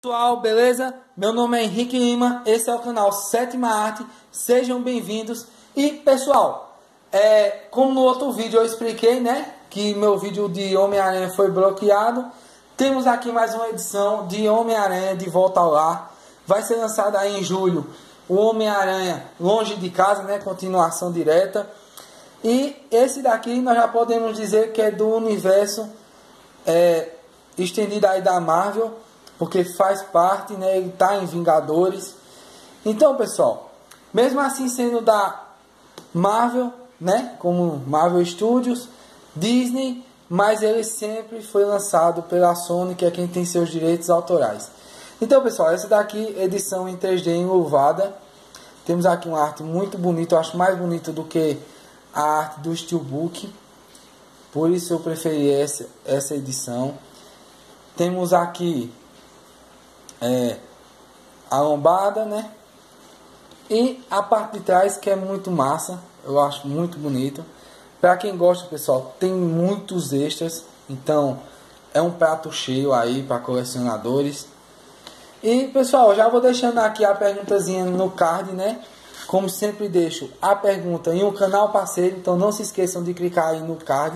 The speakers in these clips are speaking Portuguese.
Pessoal, beleza? Meu nome é Henrique Lima, esse é o canal Sétima Arte, sejam bem-vindos. E pessoal, como no outro vídeo eu expliquei, né, que meu vídeo de Homem-Aranha foi bloqueado, temos aqui mais uma edição de Homem-Aranha de Volta ao Lar. Vai ser lançada aí em julho o Homem-Aranha Longe de Casa, né, continuação direta. E esse daqui nós já podemos dizer que é do universo estendido aí da Marvel, porque faz parte, né, ele está em Vingadores. Então, pessoal, mesmo assim sendo da Marvel, né, como Marvel Studios, Disney, mas ele sempre foi lançado pela Sony, que é quem tem seus direitos autorais. Então, pessoal, essa daqui é edição em 3D enluvada. Temos aqui uma arte muito bonita, eu acho mais bonita do que a arte do Steelbook. Por isso eu preferi essa edição. Temos aqui a lombada, né? E a parte de trás, que é muito massa. Eu acho muito bonito. Para quem gosta, pessoal, tem muitos extras. Então é um prato cheio aí para colecionadores. E pessoal, já vou deixando aqui a perguntazinha no card, né? Como sempre deixo a pergunta em um canal parceiro. Então não se esqueçam de clicar aí no card.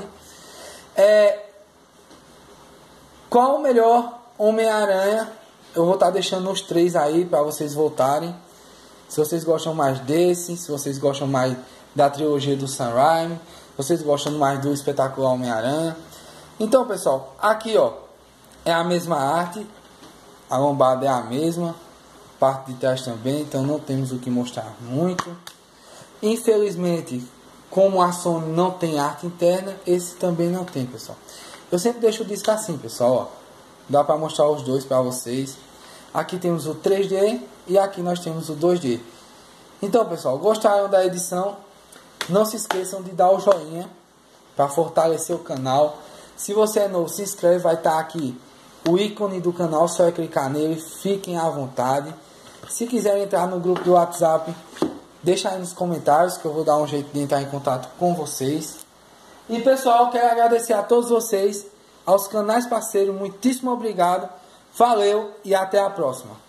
Qual o melhor Homem-Aranha? Eu vou estar deixando os três aí para vocês votarem. Se vocês gostam mais desse, se vocês gostam mais da trilogia do Sam Raimi, se vocês gostam mais do espetacular Homem-Aranha. Então, pessoal, aqui ó, é a mesma arte. A lombada é a mesma, parte de trás também, então não temos o que mostrar muito. Infelizmente, como a Sony não tem arte interna, esse também não tem, pessoal. Eu sempre deixo o disco assim, pessoal, ó. Dá para mostrar os dois para vocês. Aqui temos o 3D e aqui nós temos o 2D. Então, pessoal, gostaram da edição? Não se esqueçam de dar o joinha para fortalecer o canal. Se você é novo, se inscreve, vai estar aqui o ícone do canal, só é clicar nele, fiquem à vontade. Se quiserem entrar no grupo do WhatsApp, deixa aí nos comentários que eu vou dar um jeito de entrar em contato com vocês. E pessoal, quero agradecer a todos vocês, aos canais parceiros, muitíssimo obrigado, valeu e até a próxima.